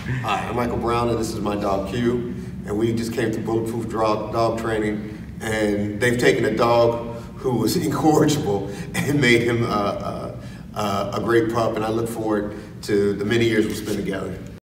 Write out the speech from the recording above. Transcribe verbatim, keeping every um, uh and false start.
Hi, I'm Michael Brown, and this is my dog Q. And we just came to Bulletproof Dog, Dog Training, and they've taken a dog who was incorrigible and made him a, a, a great pup. And I look forward to the many years we'll spend together.